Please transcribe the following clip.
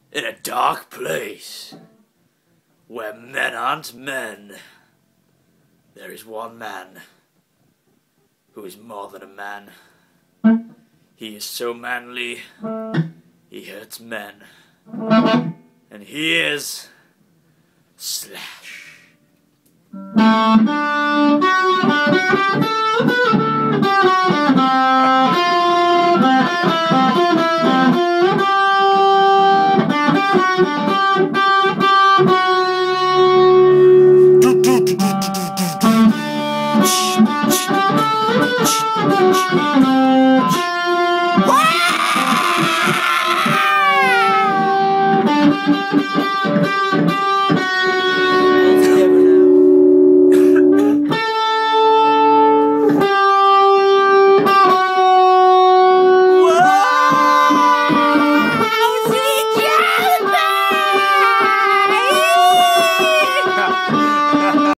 In a dark place, where men aren't men, there is one man who is more than a man. He is so manly, he hurts men. And he is Slash.